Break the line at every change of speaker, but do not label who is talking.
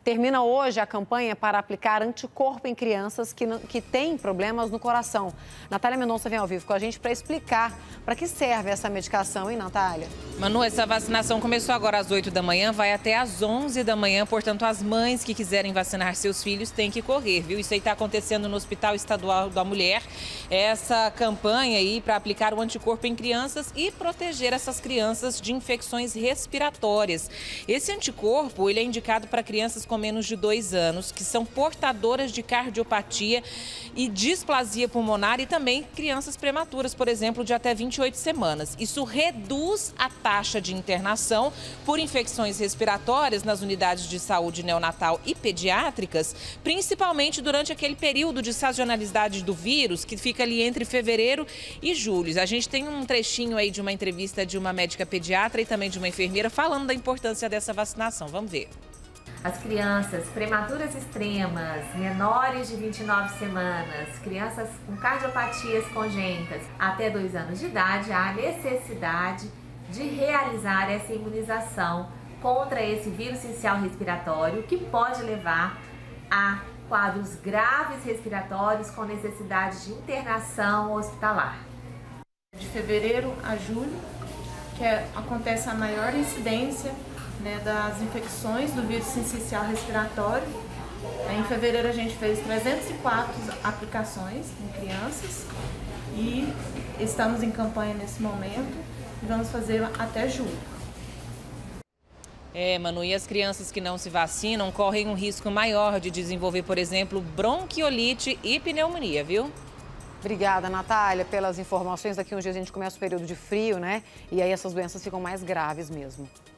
Termina hoje a campanha para aplicar anticorpo em crianças que têm problemas no coração. Natália Mendonça vem ao vivo com a gente para explicar para que serve essa medicação, hein, Natália?
Manu, essa vacinação começou agora às 8 da manhã, vai até às 11 da manhã. Portanto, as mães que quiserem vacinar seus filhos têm que correr, viu? Isso aí está acontecendo no Hospital Estadual da Mulher. Essa campanha aí para aplicar o anticorpo em crianças e proteger essas crianças de infecções respiratórias. Esse anticorpo, ele é indicado para crianças com menos de 2 anos, que são portadoras de cardiopatia e displasia pulmonar e também crianças prematuras, por exemplo, de até 28 semanas. Isso reduz a taxa de internação por infecções respiratórias nas unidades de saúde neonatal e pediátricas, principalmente durante aquele período de sazonalidade do vírus, que fica ali entre fevereiro e julho. A gente tem um trechinho aí de uma entrevista de uma médica pediatra e também de uma enfermeira falando da importância dessa vacinação. Vamos ver.
As crianças prematuras extremas, menores de 29 semanas, crianças com cardiopatias congênitas até 2 anos de idade, há necessidade de realizar essa imunização contra esse vírus sincial respiratório que pode levar a quadros graves respiratórios com necessidade de internação hospitalar.
De fevereiro a julho, acontece a maior incidência das infecções do vírus sincicial respiratório. Em fevereiro a gente fez 304 aplicações em crianças e estamos em campanha nesse momento e vamos fazer até julho.
Manu, e as crianças que não se vacinam correm um risco maior de desenvolver, por exemplo, bronquiolite e pneumonia, viu?
Obrigada, Natália, pelas informações. Daqui uns dias a gente começa o período de frio, né? E aí essas doenças ficam mais graves mesmo.